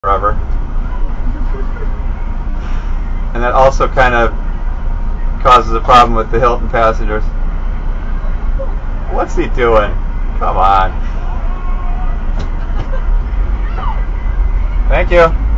forever. And that also kind of causes a problem with the Hilton passengers. What's he doing? Come on. Thank you.